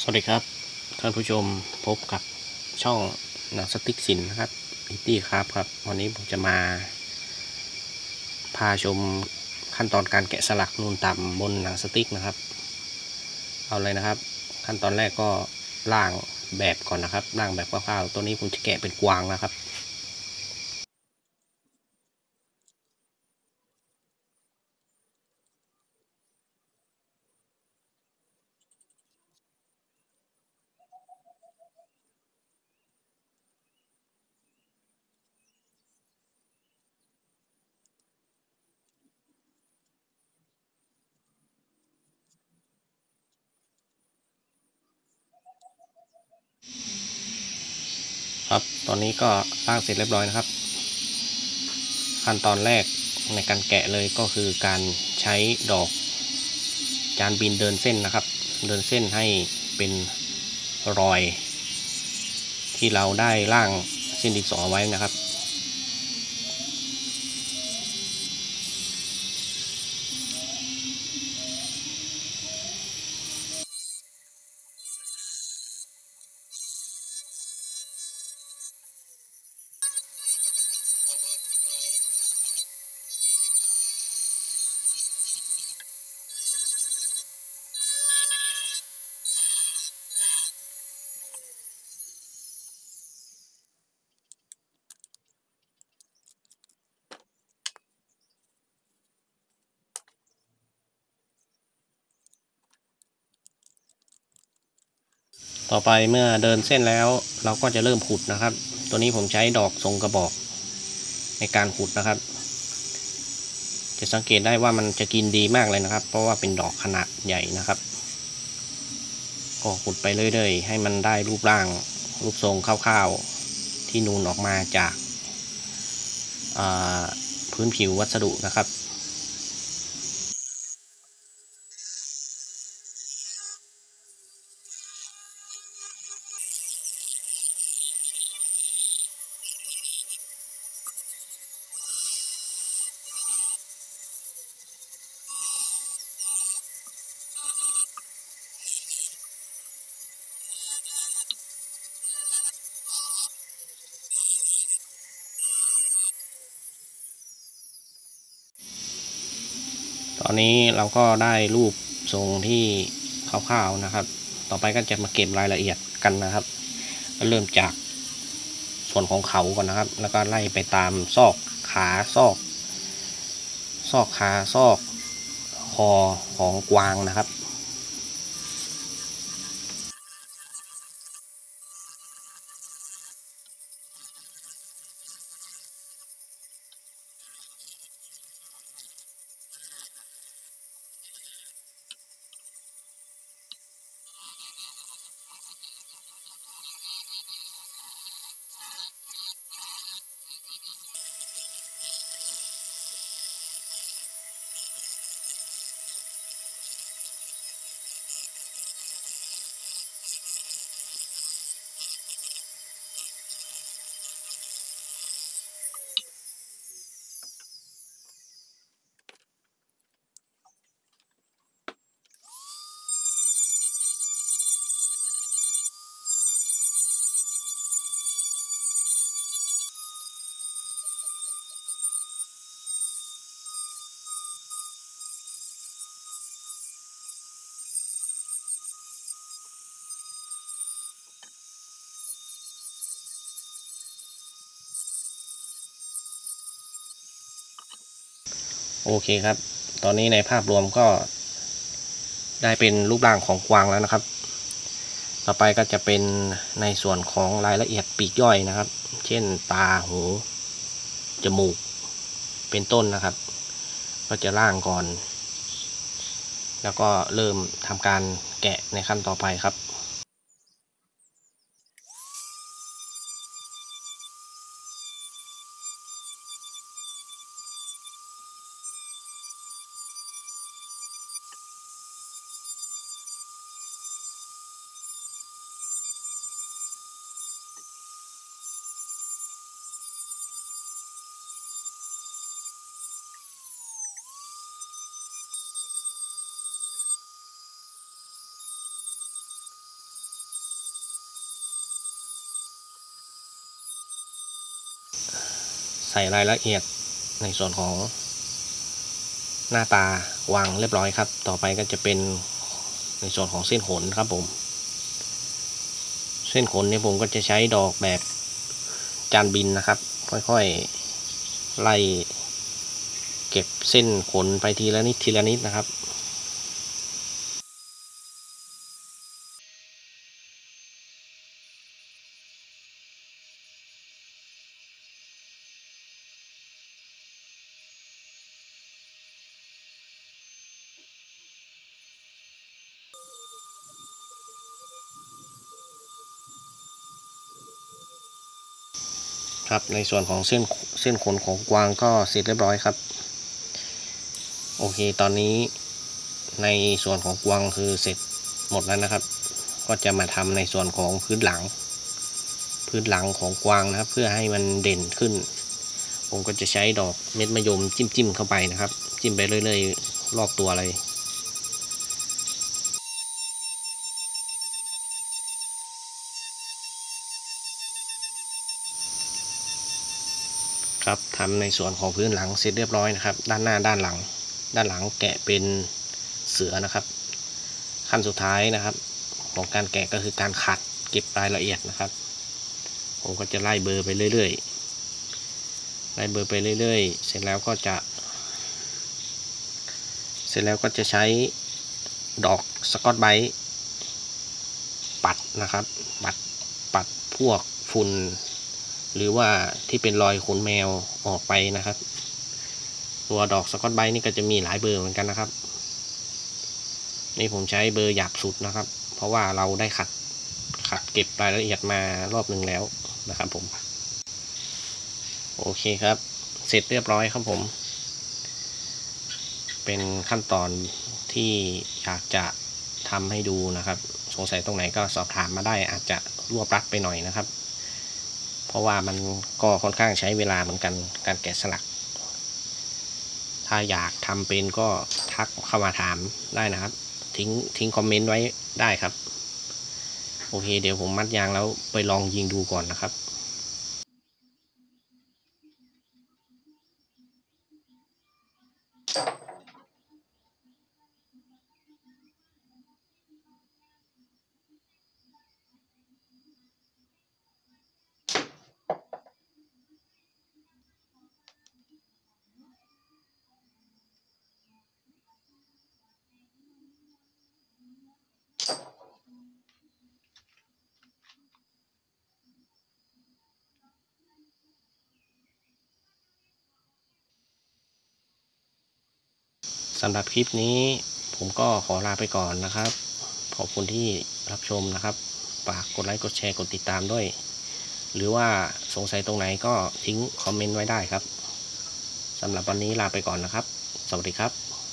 สวัสดีครับท่านผู้ชมพบกับช่องหนังสติ๊กสินนะครับพิตตี้ครับวันนี้ผมจะมาพาชมขั้นตอนการแกะสลักนูนต่ำบนหนังสติ๊กนะครับเอาเลยนะครับขั้นตอนแรกก็ล่างแบบก่อนนะครับล่างแบบคร่าวๆตัวนี้ผมจะแกะเป็นกวางนะครับครับตอนนี้ก็ล่างเสร็จเรียบร้อยนะครับขั้นตอนแรกในการแกะเลยก็คือการใช้ดอกจานบินเดินเส้นนะครับเดินเส้นให้เป็นรอยที่เราได้ร่างเส้นดินสอไว้นะครับต่อไปเมื่อเดินเส้นแล้วเราก็จะเริ่มขุดนะครับตัวนี้ผมใช้ดอกทรงกระบอกในการขุดนะครับจะสังเกตได้ว่ามันจะกินดีมากเลยนะครับเพราะว่าเป็นดอกขนาดใหญ่นะครับก็ขุดไปเรื่อยๆให้มันได้รูปร่างรูปทรงคร่าวๆที่นูนออกมาจากพื้นผิววัสดุนะครับตอนนี้เราก็ได้รูปทรงที่คร่าวๆนะครับต่อไปก็จะมาเก็บรายละเอียดกันนะครับเริ่มจากส่วนของเขาก่อนนะครับแล้วก็ไล่ไปตามซอกขาซอกขาซอกคอของกวางนะครับโอเคครับตอนนี้ในภาพรวมก็ได้เป็นรูปร่างของกวางแล้วนะครับต่อไปก็จะเป็นในส่วนของรายละเอียดปีกย่อยนะครับเช่นตาหูจมูกเป็นต้นนะครับก็จะล่างก่อนแล้วก็เริ่มทำการแกะในขั้นต่อไปครับใส่รายละเอียดในส่วนของหน้าตาวางเรียบร้อยครับต่อไปก็จะเป็นในส่วนของเส้นขนครับผมเส้นขนเนี่ยผมก็จะใช้ดอกแบบจานบินนะครับค่อยๆไล่เก็บเส้นขนไปทีละนิดทีละนิดนะครับครับในส่วนของเส้นขนของกวางก็เสร็จเรียบร้อยครับโอเคตอนนี้ในส่วนของกวางคือเสร็จหมดแล้วนะครับก็จะมาทำในส่วนของพื้นหลังของกวางนะครับเพื่อให้มันเด่นขึ้นผมก็จะใช้ดอกเม็ดมะยมจิ้มเข้าไปนะครับจิ้มไปเรื่อยๆรอบตัวเลยครับทำในส่วนของพื้นหลังเสร็จเรียบร้อยนะครับด้านหน้าด้านหลังแกะเป็นเสือนะครับขั้นสุดท้ายนะครับของการแกะก็คือการขัดเก็บรายละเอียดนะครับผมก็จะไล่เบอร์ไปเรื่อยๆเสร็จแล้วก็จะใช้ดอกสกอตไบรท์ปัดนะครับปัดพวกฝุ่นหรือว่าที่เป็นรอยขนแมวออกไปนะครับตัวดอกสกอตไบรท์นี่ก็จะมีหลายเบอร์เหมือนกันนะครับนี่ผมใช้เบอร์หยาบสุดนะครับเพราะว่าเราได้ขัดเก็บรายละเอียดมารอบหนึ่งแล้วนะครับผมโอเคครับเสร็จเรียบร้อยครับผมเป็นขั้นตอนที่อยากจะทำให้ดูนะครับสงสัยตรงไหนก็สอบถามมาได้อาจจะรวบรัดไปหน่อยนะครับเพราะว่ามันก็ค่อนข้างใช้เวลาเหมือนกันการแกะสลักถ้าอยากทำเป็นก็ทักเข้ามาถามได้นะครับทิ้งคอมเมนต์ไว้ได้ครับโอเคเดี๋ยวผมมัดยางแล้วไปลองยิงดูก่อนนะครับสำหรับคลิปนี้ผมก็ขอลาไปก่อนนะครับขอบคุณที่รับชมนะครับฝากกดไลค์กดแชร์กดติดตามด้วยหรือว่าสงสัยตรงไหนก็ทิ้งคอมเมนต์ไว้ได้ครับสำหรับวันนี้ลาไปก่อนนะครับสวัสดีครับ